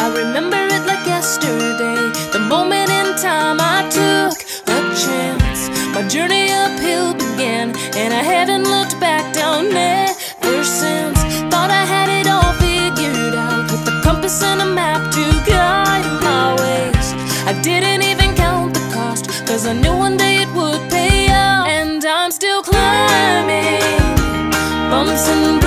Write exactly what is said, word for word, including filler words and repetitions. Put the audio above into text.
remember it like yesterday, the moment in time I took a chance. My journey uphill began, and I haven't looked back down ever since. Thought I had it all figured out, with a compass and a map to guide my ways. I didn't even count the cost, cause I knew one day it would pay out. And I'm still climbing, bumps and